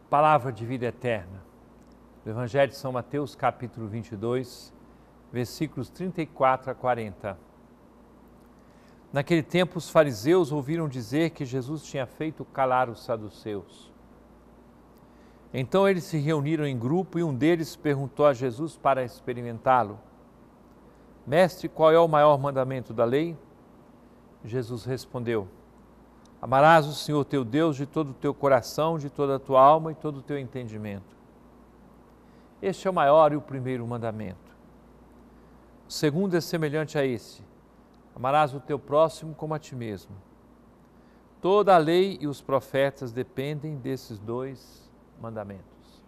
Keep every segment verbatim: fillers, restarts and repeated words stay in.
Palavra de vida eterna. Do Evangelho de São Mateus, capítulo vinte e dois, versículos trinta e quatro a quarenta. Naquele tempo, os fariseus ouviram dizer que Jesus tinha feito calar os saduceus. Então eles se reuniram em grupo e um deles perguntou a Jesus para experimentá-lo: Mestre, qual é o maior mandamento da lei? Jesus respondeu: Amarás o Senhor teu Deus de todo o teu coração, de toda a tua alma e todo o teu entendimento. Este é o maior e o primeiro mandamento. O segundo é semelhante a esse: amarás o teu próximo como a ti mesmo. Toda a lei e os profetas dependem desses dois mandamentos.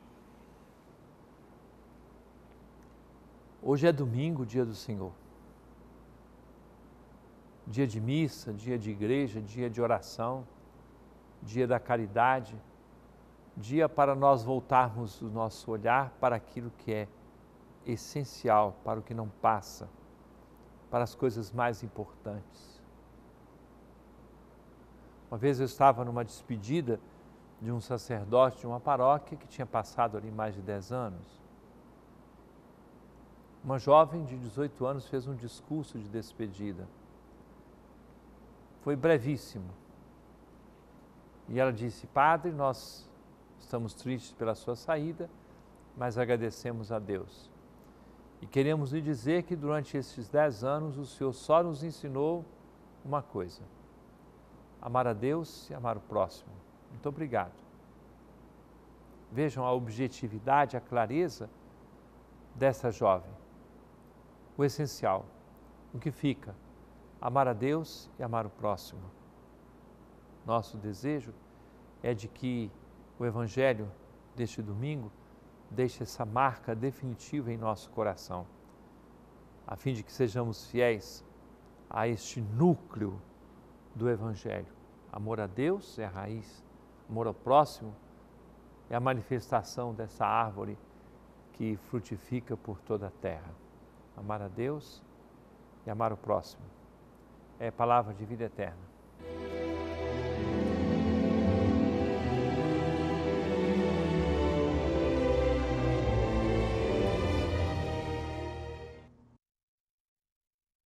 Hoje é domingo, dia do Senhor. Dia de missa, dia de igreja, dia de oração, dia da caridade, dia para nós voltarmos o nosso olhar para aquilo que é essencial, para o que não passa, para as coisas mais importantes. Uma vez eu estava numa despedida de um sacerdote de uma paróquia que tinha passado ali mais de dez anos. Uma jovem de dezoito anos fez um discurso de despedida. Foi brevíssimo. E ela disse: Padre, nós estamos tristes pela sua saída, mas agradecemos a Deus. E queremos lhe dizer que durante esses dez anos o Senhor só nos ensinou uma coisa: amar a Deus e amar o próximo. Muito obrigado. Vejam a objetividade, a clareza dessa jovem. O essencial, o que fica: amar a Deus e amar o próximo. Nosso desejo é de que o Evangelho deste domingo deixe essa marca definitiva em nosso coração, a fim de que sejamos fiéis a este núcleo do Evangelho. Amor a Deus é a raiz, amor ao próximo é a manifestação dessa árvore que frutifica por toda a terra. Amar a Deus e amar o próximo é palavra de vida eterna.